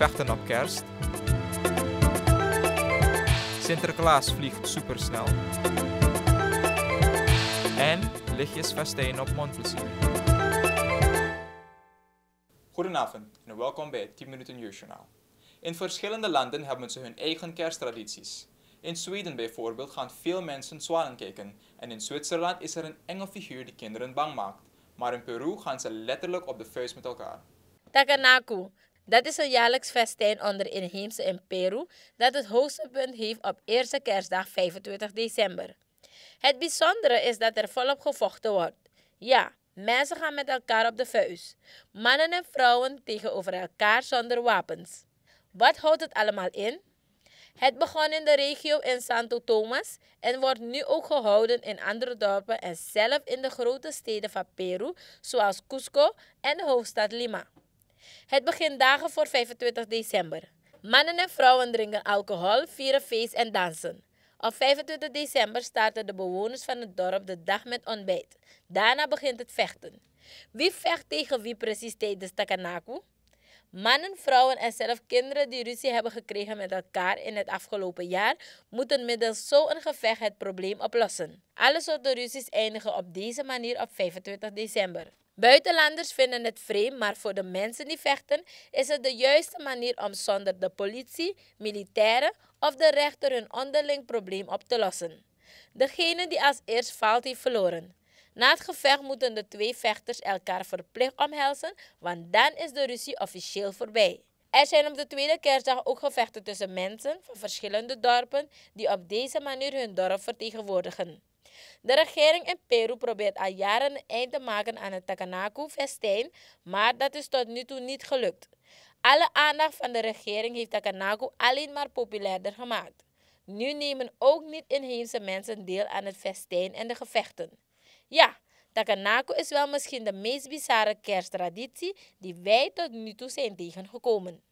vechten op kerst. Sinterklaas vliegt supersnel. En lichtjesfestijn op Mondplezier. Goedenavond en welkom bij het 10 minuten nieuwsjournaal. In verschillende landen hebben ze hun eigen kersttradities. In Zweden bijvoorbeeld gaan veel mensen zwanen kijken en in Zwitserland is er een engelfiguur die kinderen bang maakt. Maar in Peru gaan ze letterlijk op de vuist met elkaar. Takanaku, dat is een jaarlijks festijn onder inheemse in Peru dat het hoogste punt heeft op eerste kerstdag 25 december. Het bijzondere is dat er volop gevochten wordt. Ja, mensen gaan met elkaar op de vuist. Mannen en vrouwen tegenover elkaar zonder wapens. Wat houdt het allemaal in? Het begon in de regio in Santo Tomas en wordt nu ook gehouden in andere dorpen en zelfs in de grote steden van Peru, zoals Cusco en de hoofdstad Lima. Het begint dagen voor 25 december. Mannen en vrouwen drinken alcohol, vieren feest en dansen. Op 25 december starten de bewoners van het dorp de dag met ontbijt. Daarna begint het vechten. Wie vecht tegen wie precies tijdens Takanaku? Mannen, vrouwen en zelfs kinderen die ruzie hebben gekregen met elkaar in het afgelopen jaar, moeten middels zo'n gevecht het probleem oplossen. Alle soorten ruzies eindigen op deze manier op 25 december. Buitenlanders vinden het vreemd, maar voor de mensen die vechten is het de juiste manier om zonder de politie, militairen of de rechter hun onderling probleem op te lossen. Degene die als eerst valt heeft verloren. Na het gevecht moeten de twee vechters elkaar verplicht omhelzen, want dan is de ruzie officieel voorbij. Er zijn op de tweede kerstdag ook gevechten tussen mensen van verschillende dorpen die op deze manier hun dorp vertegenwoordigen. De regering in Peru probeert al jaren een eind te maken aan het Takanaku-festijn, maar dat is tot nu toe niet gelukt. Alle aandacht van de regering heeft Takanaku alleen maar populairder gemaakt. Nu nemen ook niet-inheemse mensen deel aan het festijn en de gevechten. Ja, Takanaku is wel misschien de meest bizarre kersttraditie die wij tot nu toe zijn tegengekomen.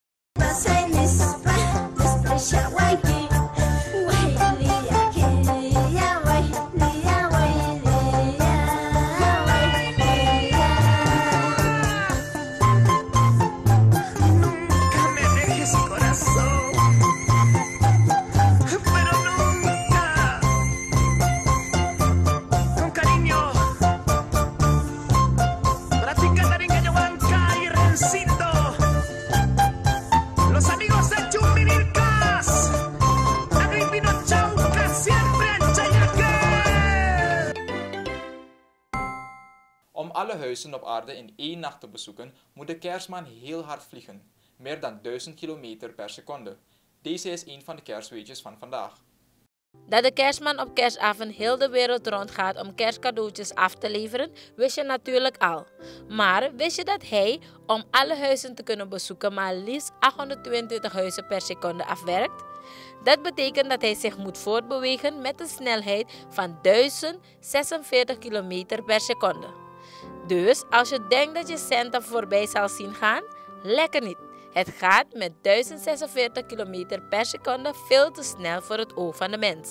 Om alle huizen op aarde in 1 nacht te bezoeken, moet de kerstman heel hard vliegen. Meer dan 1000 kilometer per seconde. Deze is een van de kerstweetjes van vandaag. Dat de kerstman op kerstavond heel de wereld rondgaat om kerstcadeautjes af te leveren, wist je natuurlijk al. Maar wist je dat hij, om alle huizen te kunnen bezoeken, maar liefst 822 huizen per seconde afwerkt? Dat betekent dat hij zich moet voortbewegen met een snelheid van 1046 km per seconde. Dus als je denkt dat je centen voorbij zal zien gaan, lekker niet. Het gaat met 1046 km per seconde veel te snel voor het oog van de mens.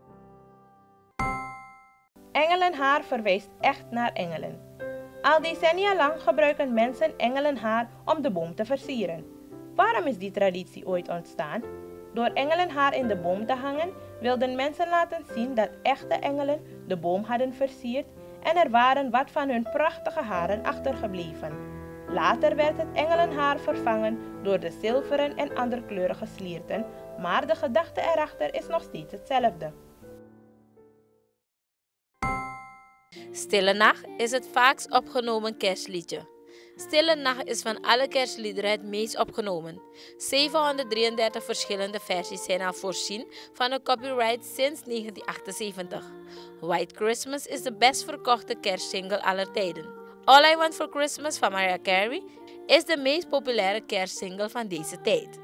Engelenhaar verwijst echt naar engelen. Al decennia lang gebruiken mensen engelenhaar om de boom te versieren. Waarom is die traditie ooit ontstaan? Door engelenhaar in de boom te hangen, wilden mensen laten zien dat echte engelen de boom hadden versierd en er waren wat van hun prachtige haren achtergebleven. Later werd het engelenhaar vervangen door de zilveren en anderkleurige slierten, maar de gedachte erachter is nog steeds hetzelfde. Stille Nacht is het vaakst opgenomen kerstliedje. Stille Nacht is van alle kerstliederen het meest opgenomen. 733 verschillende versies zijn al voorzien van een copyright sinds 1978. White Christmas is de best verkochte kerstsingle aller tijden. All I Want for Christmas van Mariah Carey is de meest populaire kerstsingle van deze tijd.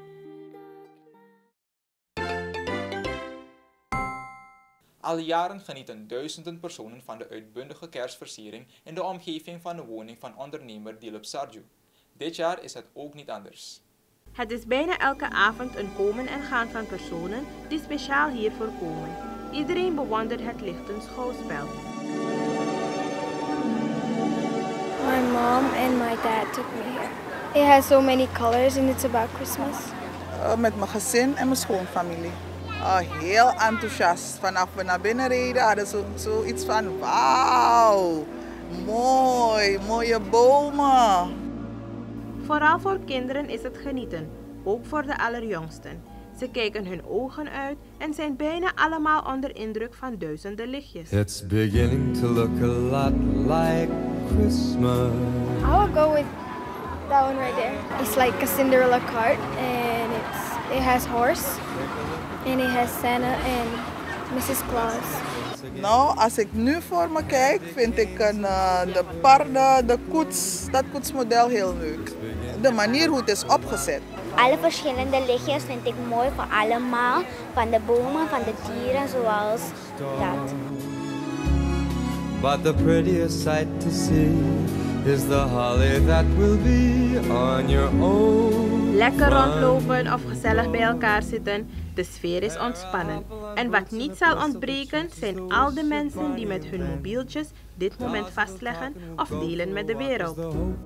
Al jaren genieten duizenden personen van de uitbundige kerstversiering in de omgeving van de woning van ondernemer Dilip Sarju. Dit jaar is het ook niet anders. Het is bijna elke avond een komen en gaan van personen die speciaal hiervoor komen. Iedereen bewondert het lichtend schouwspel. My mom and my dad took me here. It has so many colors and it's about Christmas. Met mijn gezin en mijn schoonfamilie. Heel enthousiast. Vanaf we naar binnen reden hadden ze zoiets van wauw, mooi, mooie bomen. Vooral voor kinderen is het genieten, ook voor de allerjongsten. Ze kijken hun ogen uit en zijn bijna allemaal onder indruk van duizenden lichtjes. It's beginning to look a lot like Christmas. I will go with that one right there. It's like a Cinderella cart and it has horse and it has Santa and Mrs. Claus. Nou, als ik nu voor me kijk, vind ik de paarden, de koets, dat koetsmodel heel leuk. De manier hoe het is opgezet. Alle verschillende lichtjes vind ik mooi voor allemaal. Van de bomen, van de dieren, zoals dat. But the prettiest sight to see is the holly that will be on your own. Lekker rondlopen of gezellig bij elkaar zitten, de sfeer is ontspannen. En wat niet zal ontbreken zijn al de mensen die met hun mobieltjes dit moment vastleggen of delen met de wereld.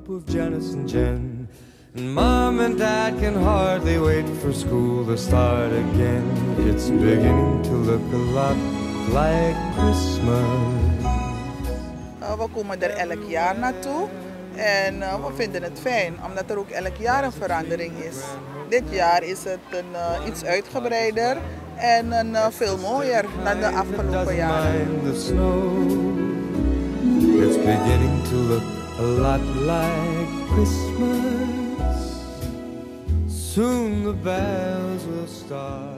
And Mom and Dad can hardly wait for school to start again. It's beginning to look a lot like Christmas. We komen er elk jaar naartoe en we vinden het fijn omdat er ook elk jaar een verandering is. Dit jaar is het iets uitgebreider en veel mooier dan de afgelopen jaren. It's beginning to look a lot like Christmas. Soon the bells will start.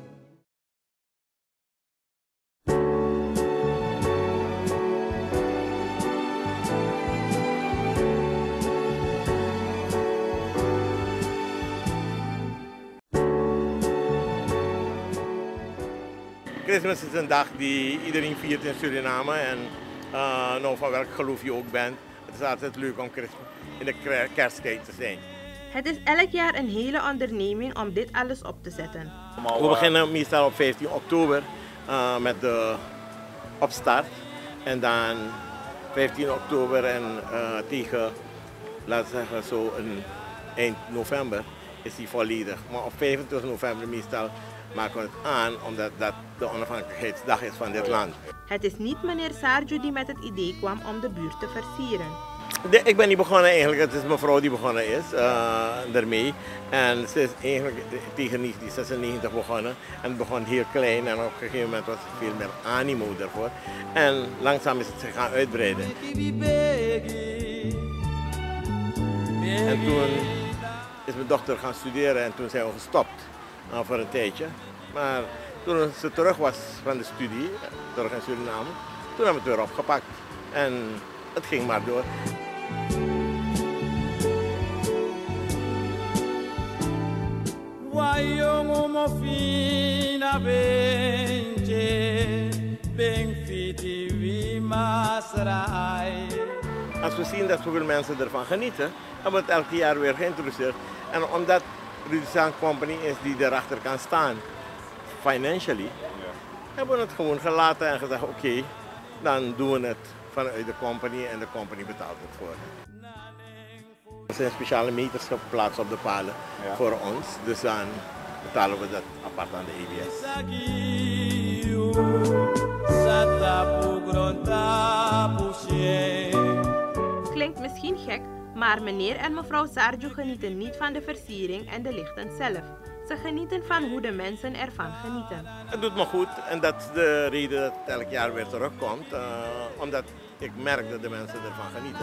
Christmas is een dag die iedereen viert in Suriname en nou, van welk geloof je ook bent. Het is altijd leuk om in de kersttijd te zijn. Het is elk jaar een hele onderneming om dit alles op te zetten. We beginnen meestal op 15 oktober met de opstart. En dan 15 oktober en tegen, laten we zeggen, zo eind november is die volledig. Maar op 25 november meestal maken we het aan omdat dat de onafhankelijkheidsdag is van dit land. Het is niet meneer Sarju die met het idee kwam om de buurt te versieren. Ik ben niet begonnen eigenlijk, het is mijn vrouw die begonnen is daarmee. En ze is eigenlijk tegen 1996 begonnen en het begon heel klein en op een gegeven moment was er veel meer animo daarvoor. En langzaam is het zich gaan uitbreiden. En toen is mijn dochter gaan studeren en toen zijn we gestopt voor een tijdje. Maar toen ze terug was van de studie, terug in Suriname, toen hebben we het weer opgepakt. En het ging maar door. Als we zien dat zoveel mensen ervan genieten, hebben we het elke jaar weer geïntroduceerd. En omdat Rudisaan Company is die erachter kan staan, financially, hebben we het gewoon gelaten en gezegd oké, dan doen we het vanuit de company en de company betaalt het voor. Er zijn speciale meters geplaatst op de palen voor ons, dus dan betalen we dat apart aan de ABS. Klinkt misschien gek, maar meneer en mevrouw Sarju genieten niet van de versiering en de lichten zelf. Ze genieten van hoe de mensen ervan genieten. Het doet me goed en dat is de reden dat het elk jaar weer terugkomt, omdat ik merk dat de mensen ervan genieten.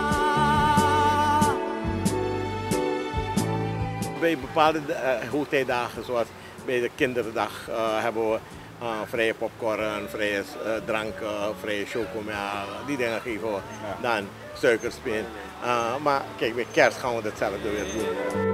Bij bepaalde hoogtijdagen, zoals bij de kinderdag, hebben we vrije popcorn, vrije dranken, vrije chocomel, die dingen geven we. Dan suikerspin. Maar kijk, bij kerst gaan we hetzelfde weer doen.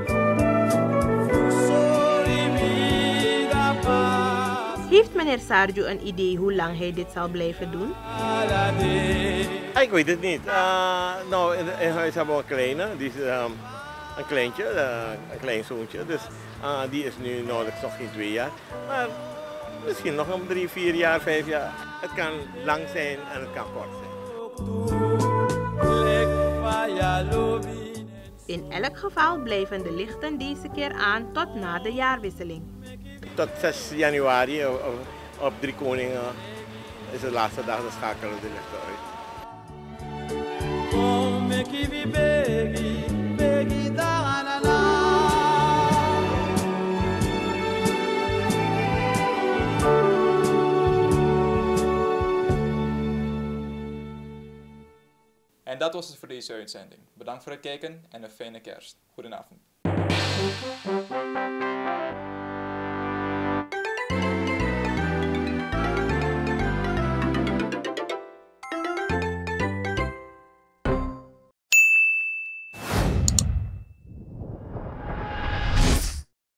Heeft meneer Sarju een idee hoe lang hij dit zal blijven doen? Ik weet het niet. Nou, in huis hebben we een kleine, die is een kleintje, een klein zoontje. Dus die is nu nauwelijks nog geen 2 jaar. Maar misschien nog een 3, 4 jaar, 5 jaar. Het kan lang zijn en het kan kort zijn. In elk geval blijven de lichten deze keer aan tot na de jaarwisseling. Tot 6 januari op Drie Koningen is de laatste dag, dan schakelen de lichten uit. En dat was het voor deze uitzending. Bedankt voor het kijken en een fijne kerst. Goedenavond.